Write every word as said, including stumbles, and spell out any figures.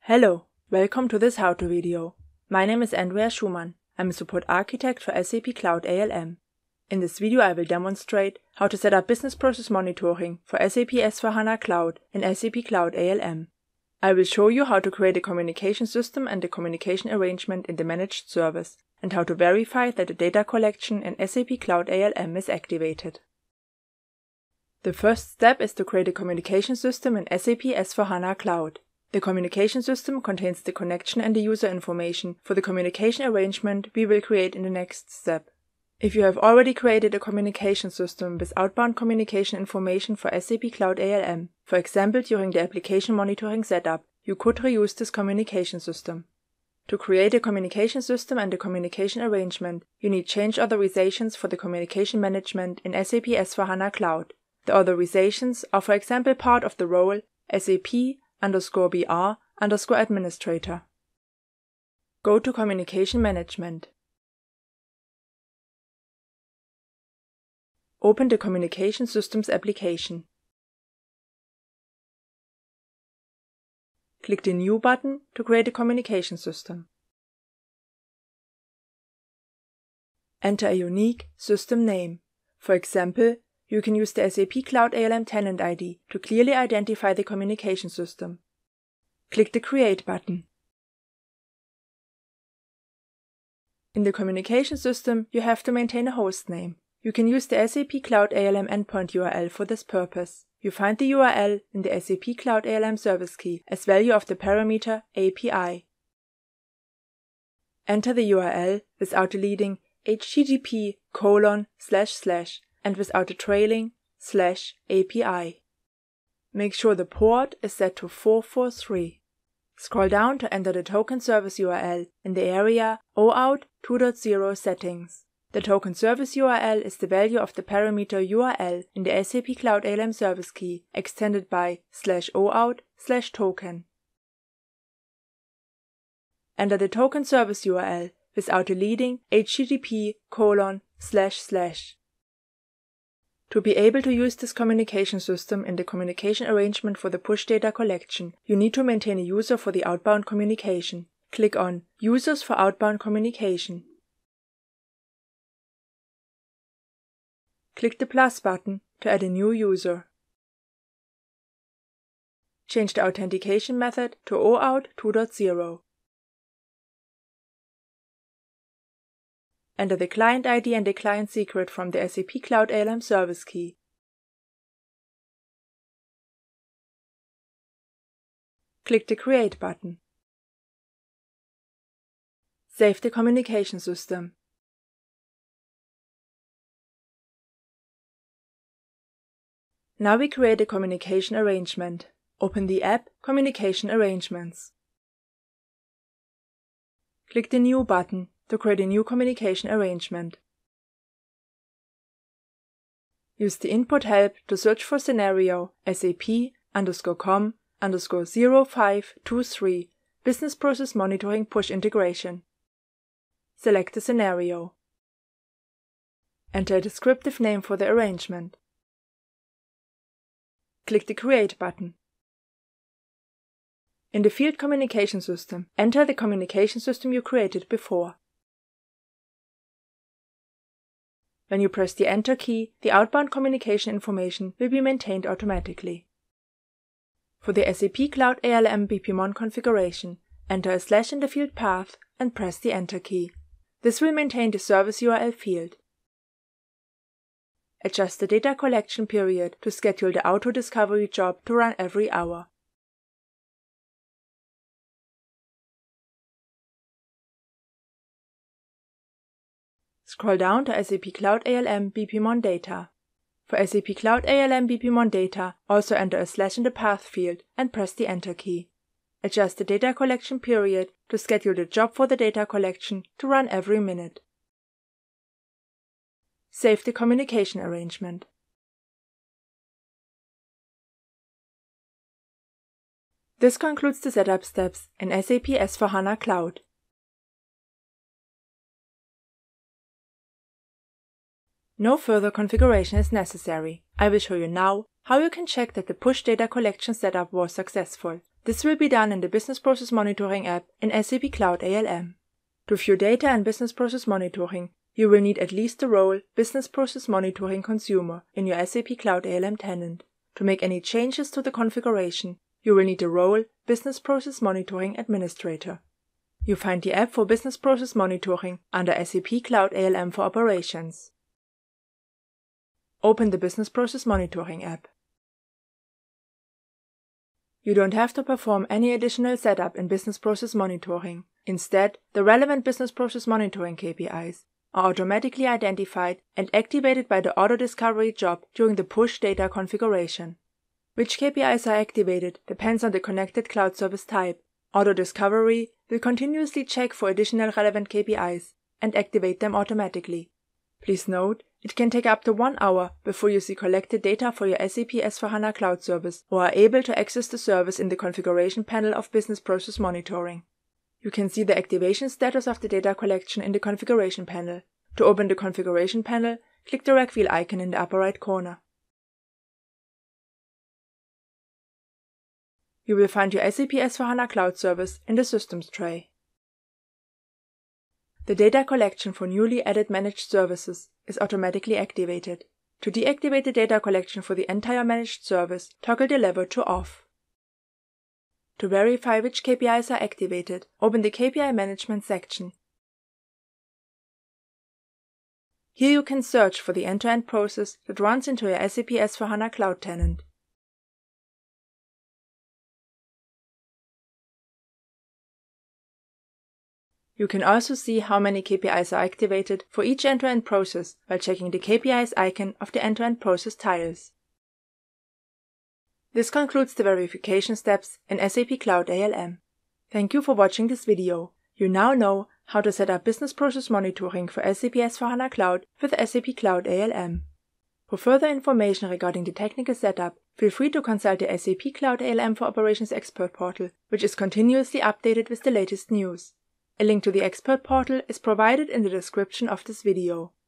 Hello, welcome to this how-to video. My name is Andrea Schumann. I'm a support architect for S A P Cloud A L M. In this video I will demonstrate how to set up business process monitoring for S A P S four HANA Cloud in S A P Cloud A L M. I will show you how to create a communication system and a communication arrangement in the managed service, and how to verify that the data collection in S A P Cloud A L M is activated. The first step is to create a communication system in S A P S four HANA Cloud. The communication system contains the connection and the user information for the communication arrangement we will create in the next step. If you have already created a communication system with outbound communication information for S A P Cloud A L M, for example during the application monitoring setup, you could reuse this communication system. To create a communication system and a communication arrangement, you need change authorizations for the communication management in S A P S four HANA Cloud. The authorizations are for example part of the role S A P underscore B R underscore administrator. Go to Communication Management. Open the Communication Systems application. Click the New button to create a communication system. Enter a unique system name. For example, you can use the S A P Cloud A L M tenant I D to clearly identify the communication system. Click the Create button. In the communication system, you have to maintain a host name. You can use the S A P Cloud A L M endpoint U R L for this purpose. You find the U R L in the S A P Cloud A L M service key as value of the parameter A P I. Enter the U R L without deleting H T T P colon slash slash and without the trailing slash A P I. Make sure the port is set to four four three. Scroll down to enter the token service U R L in the area OAuth two point zero settings. The token service U R L is the value of the parameter U R L in the S A P Cloud A L M service key extended by slash OAuth slash token. Enter the token service U R L without deleting H T T P colon slash slash. To be able to use this communication system in the communication arrangement for the push data collection, you need to maintain a user for the outbound communication. Click on Users for outbound communication. Click the plus button to add a new user. Change the authentication method to OAuth two point zero. Enter the client I D and the client secret from the S A P Cloud A L M service key. Click the Create button. Save the communication system. Now we create a communication arrangement. Open the app Communication Arrangements. Click the New button to create a new communication arrangement. Use the input help to search for scenario S A P underscore com underscore zero five two three Business Process Monitoring Push Integration. Select the scenario. Enter a descriptive name for the arrangement. Click the Create button. In the field Communication System, enter the communication system you created before. When you press the Enter key, the outbound communication information will be maintained automatically. For the S A P Cloud A L M B P Mon configuration, enter a slash in the field path and press the Enter key. This will maintain the service U R L field. Adjust the data collection period to schedule the auto discovery job to run every hour. Scroll down to S A P Cloud A L M B P Mon data. For S A P Cloud A L M B P Mon data, also enter a slash in the path field and press the Enter key. Adjust the data collection period to schedule the job for the data collection to run every minute. Save the communication arrangement. This concludes the setup steps in S A P S four HANA Cloud. No further configuration is necessary. I will show you now how you can check that the push data collection setup was successful. This will be done in the Business Process Monitoring app in S A P Cloud A L M. To view data in Business Process Monitoring, you will need at least the role Business Process Monitoring Consumer in your S A P Cloud A L M tenant. To make any changes to the configuration, you will need the role Business Process Monitoring Administrator. You find the app for Business Process Monitoring under S A P Cloud A L M for Operations. Open the Business Process Monitoring app. You don't have to perform any additional setup in Business Process Monitoring. Instead, the relevant Business Process Monitoring K P Is are automatically identified and activated by the Auto Discovery job during the push data configuration. Which K P Is are activated depends on the connected cloud service type. Auto Discovery will continuously check for additional relevant K P Is and activate them automatically. Please note, it can take up to one hour before you see collected data for your S A P S four HANA Cloud service or are able to access the service in the configuration panel of Business Process Monitoring. You can see the activation status of the data collection in the configuration panel. To open the configuration panel, click the rag wheel icon in the upper right corner. You will find your S A P S four HANA Cloud service in the Systems tray. The data collection for newly added managed services is automatically activated. To deactivate the data collection for the entire managed service, toggle the lever to Off. To verify which K P Is are activated, open the K P I Management section. Here you can search for the end-to-end process that runs into your S A P S four HANA Cloud tenant. You can also see how many K P Is are activated for each end-to-end process by checking the K P Is icon of the end-to-end process tiles. This concludes the verification steps in S A P Cloud A L M. Thank you for watching this video. You now know how to set up Business Process Monitoring for S A P S four HANA Cloud with S A P Cloud A L M. For further information regarding the technical setup, feel free to consult the S A P Cloud A L M for Operations Expert Portal, which is continuously updated with the latest news. A link to the Expert Portal is provided in the description of this video.